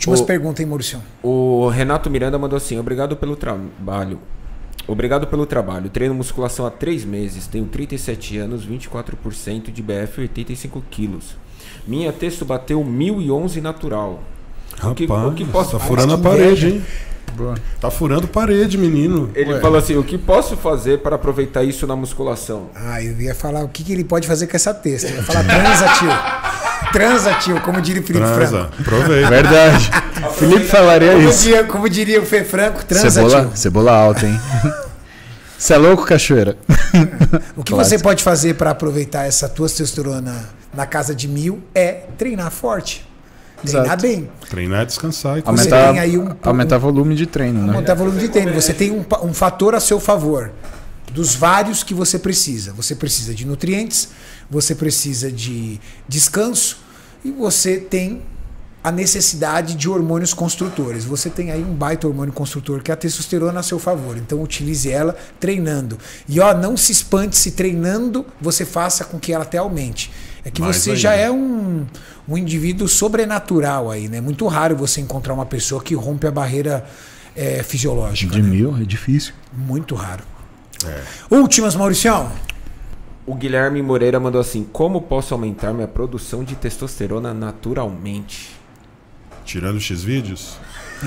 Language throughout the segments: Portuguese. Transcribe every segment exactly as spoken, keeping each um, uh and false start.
Últimas o, perguntas, hein, Maurício? O Renato Miranda mandou assim: obrigado pelo trabalho. Obrigado pelo trabalho. Treino musculação há três meses. Tenho trinta e sete anos, vinte e quatro por cento de B F e oitenta e cinco quilos. Minha testo bateu mil e onze natural. Rapaz, o que, o que posso... tá furando a parede, hein? Boa. Tá furando parede, menino. Ele Ué. falou assim: o que posso fazer para aproveitar isso na musculação? Ah, eu ia falar o que, que ele pode fazer com essa testa. Eu ia falar transa, tio. Transa, tio, como diria o Felipe transa. Franco. Aproveita. Verdade. Felipe falaria como isso. Dia, como diria o Fê Franco, transa, cebola, tio. Cebola alta, hein? Você é louco, Cachoeira? O que Clássico. Você pode fazer para aproveitar essa tua testosterona na casa de mil é treinar forte. Treinar Exato. bem. Treinar é descansar. E aumentar tem aí um, aumentar um, volume de treino, né? Aumentar volume de treino. Você tem um, um fator a seu favor. Dos vários que você precisa. Você precisa de nutrientes, você precisa de descanso e você tem a necessidade de hormônios construtores. Você tem aí um baita hormônio construtor que é a testosterona a seu favor. Então utilize ela treinando. E ó, não se espante se treinando você faça com que ela até aumente. É que Mais você ainda. já é um, um indivíduo sobrenatural aí, né? Muito raro você encontrar uma pessoa que rompe a barreira é, fisiológica. De né? mil é difícil. Muito raro. É. Últimas, Mauricião. O Guilherme Moreira mandou assim: como posso aumentar minha produção de testosterona naturalmente? Tirando X-vídeos?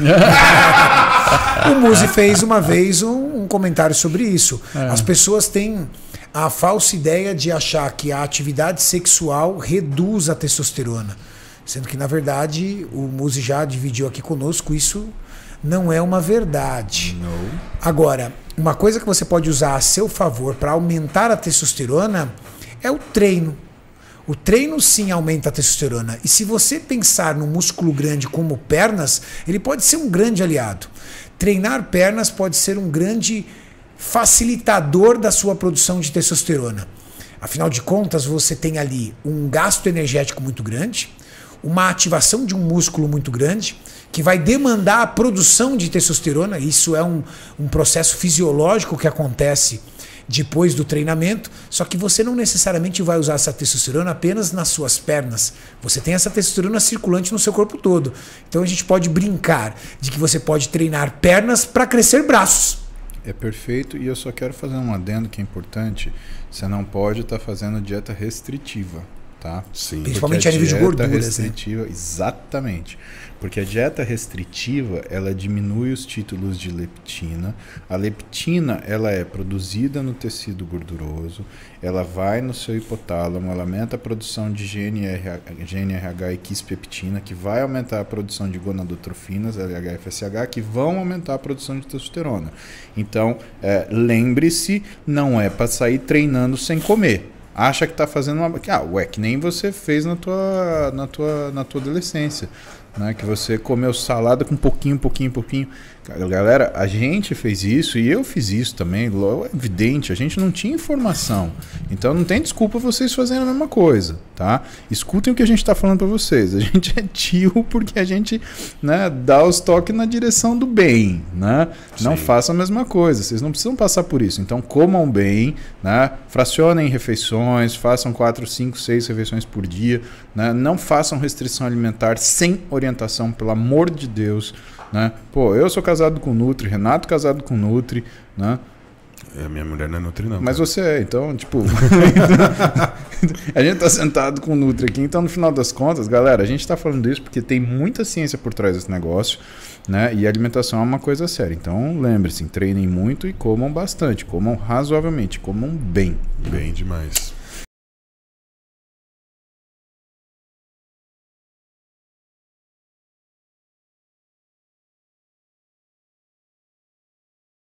O Muzi fez uma vez um, um comentário sobre isso. É. As pessoas têm a falsa ideia de achar que a atividade sexual reduz a testosterona. Sendo que, na verdade, o Muzi já dividiu aqui conosco, isso não é uma verdade. Não. Agora, uma coisa que você pode usar a seu favor para aumentar a testosterona é o treino. O treino sim aumenta a testosterona. E se você pensar num músculo grande como pernas, ele pode ser um grande aliado. Treinar pernas pode ser um grande facilitador da sua produção de testosterona. Afinal de contas, você tem ali um gasto energético muito grande, uma ativação de um músculo muito grande, que vai demandar a produção de testosterona. Isso é um, um processo fisiológico que acontece depois do treinamento, só que você não necessariamente vai usar essa testosterona apenas nas suas pernas. Você tem essa testosterona circulante no seu corpo todo. Então a gente pode brincar de que você pode treinar pernas para crescer braços. É perfeito, e eu só quero fazer um adendo que é importante. Você não pode estar tá fazendo dieta restritiva, tá? Sim. Principalmente a, a nível de gorduras, restritiva, né? Exatamente. Porque a dieta restritiva, ela diminui os títulos de leptina. A leptina, ela é produzida no tecido gorduroso, ela vai no seu hipotálamo, ela aumenta a produção de G N R H e quispeptina, que vai aumentar a produção de gonadotrofinas, L H F S H, que vão aumentar a produção de testosterona. Então, é, lembre-se, não é para sair treinando sem comer. Acha que está fazendo uma... Ah, ué, que nem você fez na tua, na tua, na tua adolescência. Né, que você comeu salada com pouquinho, pouquinho, pouquinho. Galera, a gente fez isso e eu fiz isso também. É evidente, a gente não tinha informação. Então não tem desculpa vocês fazerem a mesma coisa, tá? Escutem o que a gente está falando para vocês. A gente é tio porque a gente, né, dá os toques na direção do bem, né? Não façam a mesma coisa. Vocês não precisam passar por isso. Então comam bem, né? Fracionem refeições, façam quatro, cinco, seis refeições por dia, né? Não façam restrição alimentar sem orientação, pelo amor de Deus. Né? Pô, eu sou casado com Nutri, Renato casado com Nutri, né? É, minha mulher não é Nutri, não. Mas cara. você é, então, tipo... a gente tá sentado com o Nutri aqui, então no final das contas, galera, a gente tá falando isso porque tem muita ciência por trás desse negócio, né? E a alimentação é uma coisa séria. Então, lembre-se, treinem muito e comam bastante, comam razoavelmente, comam bem. Bem demais.